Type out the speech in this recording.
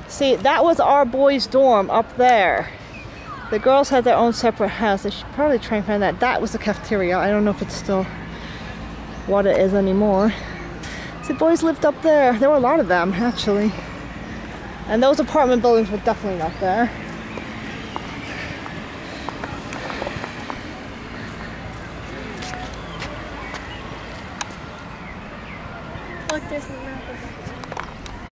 See, that was our boys' dorm up there. The girls had their own separate house. I should probably try and find that. That was the cafeteria. I don't know if it's still what it is anymore. The boys lived up there. There were a lot of them, actually. And those apartment buildings were definitely not there. Look, there's the map of it.